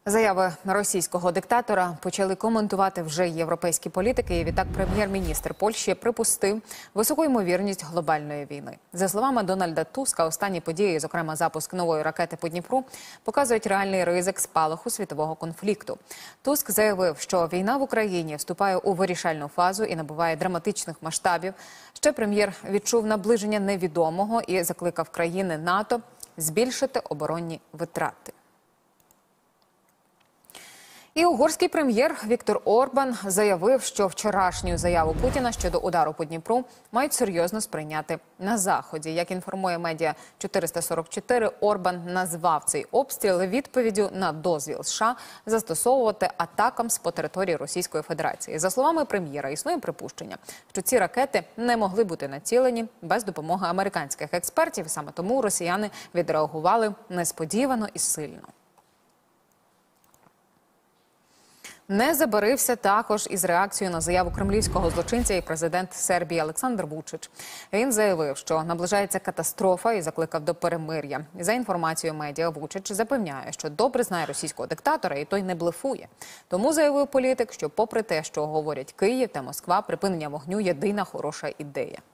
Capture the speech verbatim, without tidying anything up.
Заяви російського диктатора почали коментувати вже європейські політики. І відтак прем'єр-міністр Польщі припустив високу ймовірність глобальної війни. За словами Дональда Туска, останні події, зокрема запуск нової ракети по Дніпру, показують реальний ризик спалаху світового конфлікту. Туск заявив, що війна в Україні вступає у вирішальну фазу і набуває драматичних масштабів. Ще прем'єр відчув наближення невідомого і закликав країни НАТО збільшити оборонні витрати. І угорський прем'єр Віктор Орбан заявив, що вчорашню заяву Путіна щодо удару по Дніпру мають серйозно сприйняти на Заході. Як інформує медіа чотириста сорок чотири, Орбан назвав цей обстріл відповіддю на дозвіл США застосовувати атакам по території Російської Федерації. За словами прем'єра, існує припущення, що ці ракети не могли бути націлені без допомоги американських експертів. Саме тому росіяни відреагували несподівано і сильно. Не забарився також із реакцією на заяву кремлівського злочинця і президент Сербії Олександр Вучич. Він заявив, що наближається катастрофа і закликав до перемир'я. За інформацією медіа, Вучич запевняє, що добре знає російського диктатора і той не блефує. Тому заявив політик, що попри те, що говорять Київ та Москва, припинення вогню – єдина хороша ідея.